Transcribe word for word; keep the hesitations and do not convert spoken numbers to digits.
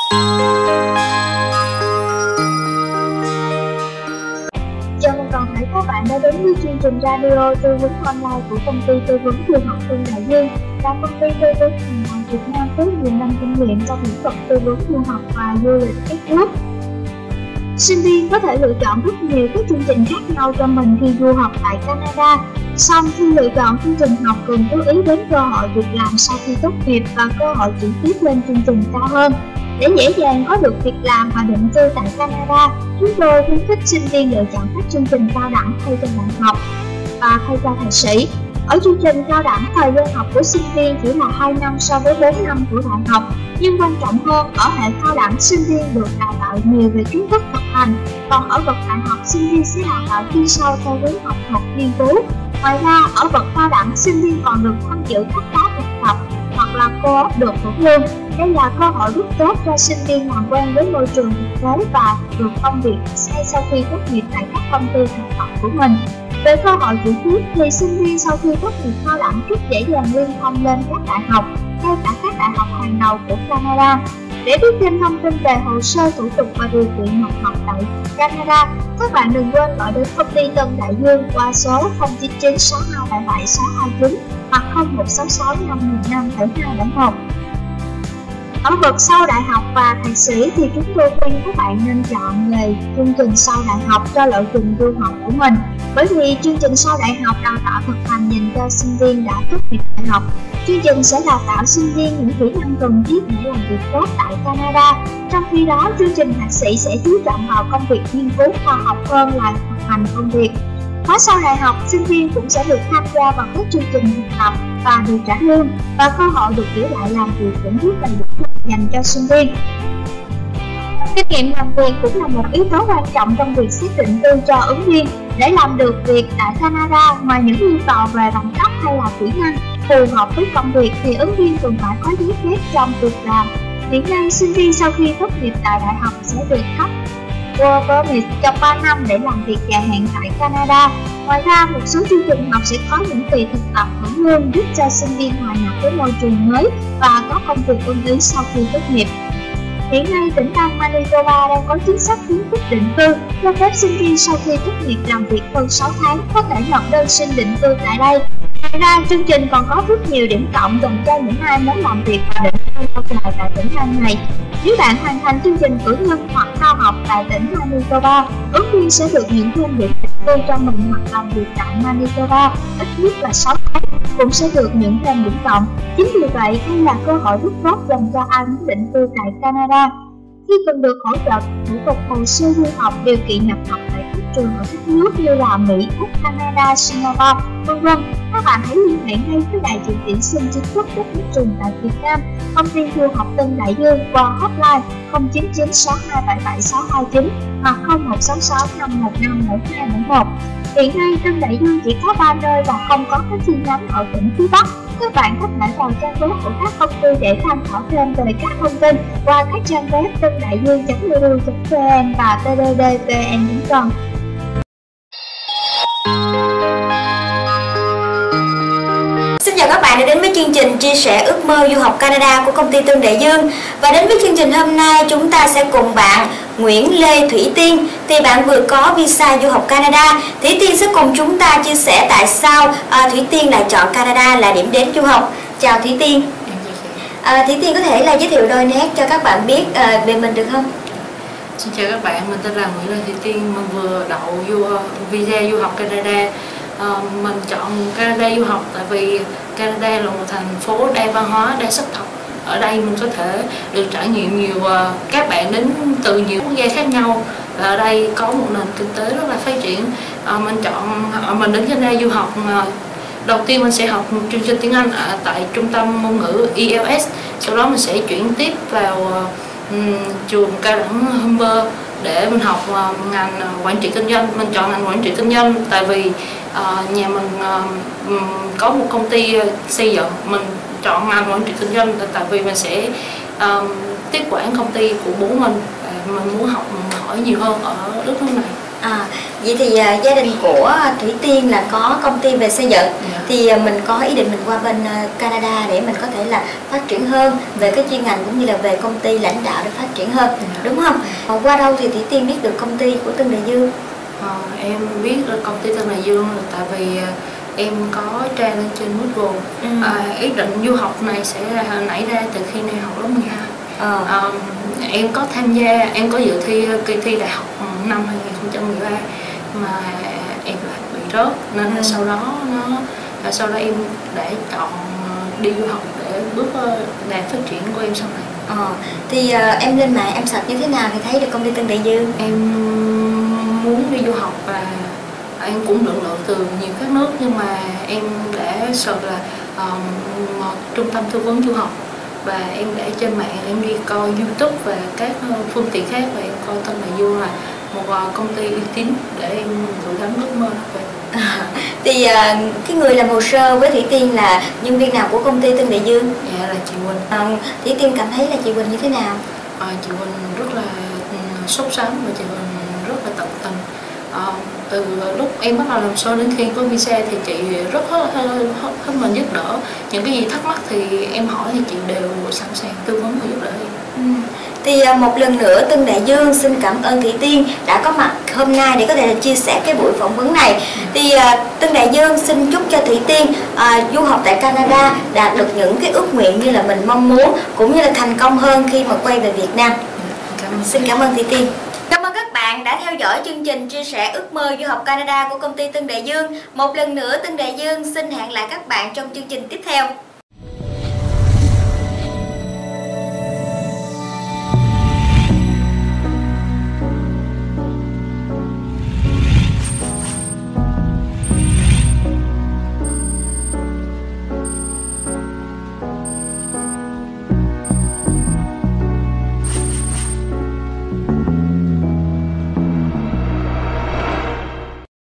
Chào mừng toàn thể các bạn đã đến với chương trình radio tư vấn online của công ty tư vấn du học Tương Đại Dương và công ty tư vấn hàng đầu Việt Nam với nhiều năm kinh nghiệm trong lĩnh vực tư vấn du học và du lịch các nước. Sinh viên có thể lựa chọn rất nhiều các chương trình khác nhau cho mình khi du học tại Canada. Song khi lựa chọn chương trình học cần chú ý đến cơ hội việc làm sau khi tốt nghiệp và cơ hội chuyển tiếp lên chương trình cao hơn. Để dễ dàng có được việc làm và định cư tại Canada, chúng tôi khuyến khích sinh viên lựa chọn các chương trình cao đẳng thay cho đại học và thay cho thạc sĩ. Ở chương trình cao đẳng, thời gian học của sinh viên chỉ là hai năm so với bốn năm của đại học. Nhưng quan trọng hơn, ở hệ cao đẳng, sinh viên được đào tạo nhiều về kiến thức thực hành, còn ở bậc đại học, sinh viên sẽ đào tạo chuyên sâu theo hướng học thuật nghiên cứu. Ngoài ra, ở bậc cao đẳng, sinh viên còn được tham dự các khóa thực tập hoặc là co-op được hưởng lương. Đây là cơ hội rất tốt cho sinh viên làm quen với môi trường thực tế và được công việc ngay sau khi tốt nghiệp tại các công ty thực tập của mình. Về cơ hội chuyển tiếp thì sinh viên sau khi tốt nghiệp cao đẳng rất dễ dàng liên thông lên các đại học, ngay cả các đại học hàng đầu của Canada. Để biết thêm thông tin về hồ sơ, thủ tục và điều kiện nhập học tại Canada, các bạn đừng quên gọi đến công ty Tân Đại Dương qua số không chín chín sáu hai bảy bảy sáu hai chín hoặc không một sáu sáu năm một năm bảy hai bảy một. Ở bậc sau đại học và thạc sĩ thì chúng tôi khuyên các bạn nên chọn về chương trình sau đại học cho lộ trình du học của mình. Bởi vì chương trình sau đại học đào tạo thực hành dành cho sinh viên đã tốt nghiệp đại học. Chương trình sẽ đào tạo sinh viên những kỹ năng cần thiết để làm việc tốt tại Canada. Trong khi đó, chương trình thạc sĩ sẽ chú trọng vào công việc nghiên cứu khoa học hơn là thực hành công việc. Khóa sau đại học, sinh viên cũng sẽ được tham gia vào các chương trình thực tập và được trả lương, và cơ hội được giữ lại làm việc cũng rất là đủ dành cho sinh viên. Kinh nghiệm làm việc cũng là một yếu tố quan trọng trong việc xác định tư cho ứng viên. Để làm được việc tại Canada, ngoài những yêu cầu về bằng cấp hay là kỹ năng phù hợp với công việc thì ứng viên cần phải có giấy phép trong việc làm. Hiện nay, sinh viên sau khi tốt nghiệp tại đại học sẽ được cấp Work Permit trong ba năm để làm việc dài hạn tại Canada. Ngoài ra, một số chương trình học sẽ có những kỳ thực tập hưởng lương giúp cho sinh viên hòa nhập với môi trường mới và có công việc ưng ý sau khi tốt nghiệp. Hiện nay, tỉnh bang Manitoba đang có chính sách khuyến khích định cư, cho phép sinh viên sau khi tốt nghiệp làm việc hơn sáu tháng có thể nộp đơn xin định cư tại đây. Ngoài ra, chương trình còn có rất nhiều điểm cộng dành cho những ai muốn làm việc và định cư lâu dài tại tỉnh bang này. Nếu bạn hoàn thành chương trình cử nhân hoặc cao học tại tỉnh Manitoba, ứng viên sẽ được nhận thêm điểm định cư cho mình hoặc làm việc tại Manitoba ít nhất là sáu tháng, cũng sẽ được nhận thêm điểm cộng. Chính vì vậy, đây là cơ hội rất tốt dành cho ai muốn định cư tại Canada. Khi cần được hỗ trợ thủ tục hồ sơ du học, điều kiện nhập học tại các trường ở các nước như là Mỹ, Úc, Canada, Singapore, vân vân, các bạn hãy liên hệ ngay với đại diện tuyển sinh chính thức của các trường tại Việt Nam, công ty du học Tân Đại Dương qua hotline không chín chín sáu hai bảy bảy sáu hai chín hoặc không một sáu sáu năm một năm bảy hai bảy một. Hiện nay, Tân Đại Dương chỉ có ba nơi và không có các chi nhánh ở tỉnh phía Bắc. Các bạn có thể vào trang web của các công ty để tham khảo thêm về các thông tin qua các trang web tân đại dương chấm e d u chấm v n và t d d v n chấm com. Xin chào các bạn đã đến với chương trình chia sẻ ước mơ du học Canada của công ty Tân Đại Dương. Và đến với chương trình hôm nay, chúng ta sẽ cùng bạn Nguyễn Lê Thủy Tiên. Thì bạn vừa có visa du học Canada. Thủy Tiên sẽ cùng chúng ta chia sẻ tại sao à, Thủy Tiên lại chọn Canada là điểm đến du học. Chào Thủy Tiên. À, Thủy Tiên có thể là giới thiệu đôi nét cho các bạn biết à, về mình được không? Xin chào các bạn, mình tên là Nguyễn Lê Thủy Tiên. Mình vừa đậu du, visa du học Canada. À, mình chọn Canada du học tại vì Canada là một thành phố đa văn hóa, đa sắc tộc. Ở đây mình có thể được trải nghiệm nhiều, uh, các bạn đến từ nhiều quốc gia khác nhau, và ở đây có một nền kinh tế rất là phát triển. Uh, mình chọn uh, mình đến Canada du học. Uh, đầu tiên mình sẽ học chương trình tiếng Anh ở tại trung tâm ngôn ngữ E L S, sau đó mình sẽ chuyển tiếp vào uh, um, trường cao đẳng Humber để mình học uh, ngành uh, quản trị kinh doanh. Mình chọn ngành quản trị kinh doanh tại vì uh, nhà mình uh, um, có một công ty uh, xây dựng. Mình chọn ngành quản trị kinh doanh tại vì mình sẽ uh, tiếp quản công ty của bố mình. Mình muốn học hỏi nhiều hơn ở đất nước này. À, vậy thì à, gia đình của Thủy Tiên là có công ty về xây dựng, yeah. thì à, mình có ý định mình qua bên à, Canada để mình có thể là phát triển hơn về cái chuyên ngành cũng như là về công ty lãnh đạo để phát triển hơn, yeah. đúng không? À, qua đâu thì Thủy Tiên biết được công ty của Tân Đại Dương? À, em biết là công ty Tân Đại Dương là tại vì em có tra lên trên Google. ừ. à, ý định du học này sẽ nảy ra từ khi này học lớp mười hai. ờ. à, em có tham gia, em có dự thi kỳ thi đại học năm hai nghìn không trăm mười ba mà em lại bị rớt nên là ừ. sau đó nó sau đó em đã chọn đi du học để bước đà phát triển của em sau này. ờ. Thì uh, em lên mạng em search như thế nào thì thấy được công ty Tân Đại Dương? Em muốn đi du học và em cũng lựa lựa từ nhiều các nước, nhưng mà em đã search là um, một trung tâm tư vấn du học và em để trên mạng em đi coi YouTube và các phương tiện khác và em coi Tân Đại Dương là một công ty uy tín để em gửi gắm ước mơ về. À, thì uh, cái người làm hồ sơ với Thủy Tiên là nhân viên nào của công ty Tân Đại Dương? Dạ là chị Quỳnh. À, Thủy Tiên cảm thấy là chị Quỳnh như thế nào? À, chị Quỳnh rất là sốt sắng và chị Quỳnh rất là tận tình. À, từ lúc em bắt đầu làm show đến khi có visa thì chị rất hết, hết, hết, hết mình giúp đỡ. Những cái gì thắc mắc thì em hỏi thì chị đều sẵn sàng tư vấn và giúp đỡ em. ừ. Thì một lần nữa Tân Đại Dương xin cảm ơn Thủy Tiên đã có mặt hôm nay để có thể chia sẻ cái buổi phỏng vấn này. ừ. Thì uh, Tân Đại Dương xin chúc cho Thủy Tiên uh, du học tại Canada đạt được những cái ước nguyện như là mình mong muốn, cũng như là thành công hơn khi mà quay về Việt Nam. Cảm ơn. Xin cảm ơn Thủy Tiên. Cảm ơn các bạn đã theo dõi chương trình chia sẻ ước mơ du học Canada của công ty Tân Đại Dương. Một lần nữa Tân Đại Dương xin hẹn lại các bạn trong chương trình tiếp theo.